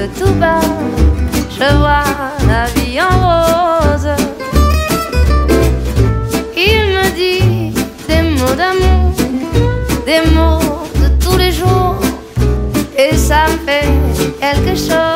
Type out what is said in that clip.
tout bas, je vois la vie en rose. Il me dit des mots d'amour, des mots de tous les jours, et ça me fait quelque chose.